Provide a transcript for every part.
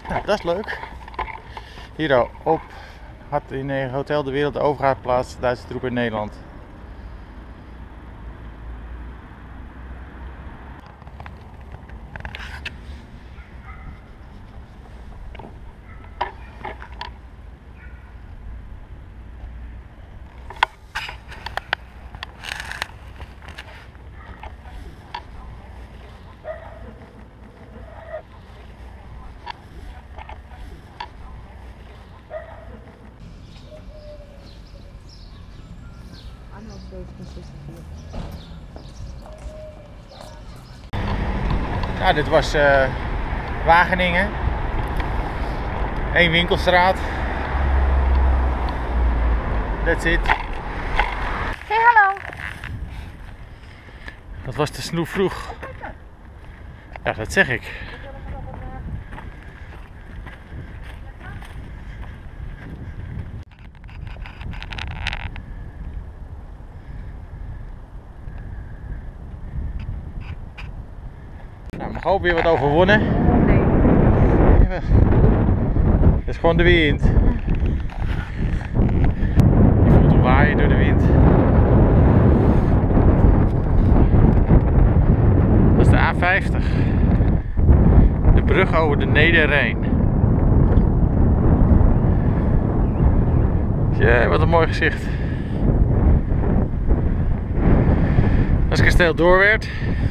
Nou, dat is leuk. Hier op had in Hotel de Wereld de overgaat plaats Duitse troepen in Nederland. Nou, dit was Wageningen. Eén winkelstraat. That's it. Hey, hallo. Dat was te snoep vroeg. Ja, dat zeg ik. Nou, mag ook weer wat overwonnen. Nee. Het is gewoon de wind. Je voelt hem waaien door de wind. Dat is de A50. De brug over de Nederrijn. Ja, wat een mooi gezicht. Dat is kasteel Doorwerth.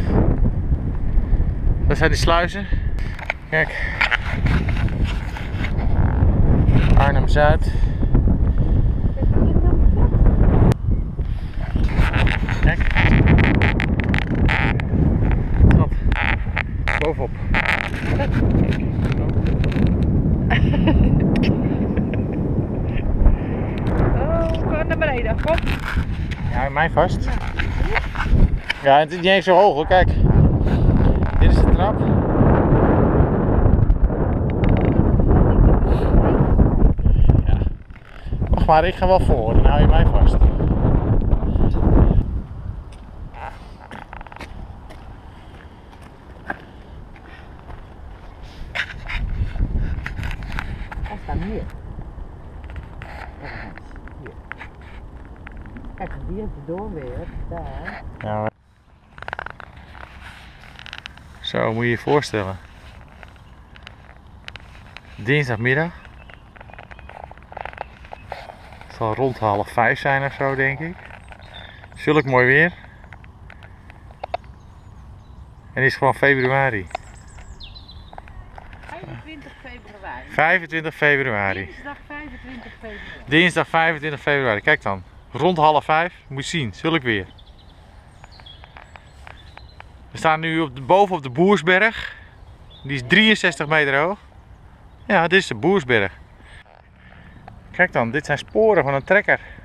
Dat zijn die sluizen. Kijk. Arnhem-Zuid. Kijk. Trap. Bovenop. Oh, kom naar beneden. Kom. Ja, mij vast. Ja, het is niet eens zo hoog hoor, kijk. Dit is de trap. Ja. Wacht maar, ik ga wel voor, dan hou je mij vast. Hij staat hier. Hier. Kijk, hier is de Doorwerth. Daar. Ja, zo moet je je voorstellen. Dinsdagmiddag. Het zal rond 4:30 zijn of zo, denk ik. Zulk mooi weer. En het is gewoon februari. 25 februari. 25 februari. Dinsdag 25 februari. Dinsdag 25 februari. Kijk dan. Rond 4:30. Moet je zien. Zulk weer. We staan nu boven op de Boersberg. Die is 63 meter hoog. Ja, dit is de Boersberg. Kijk dan, dit zijn sporen van een trekker.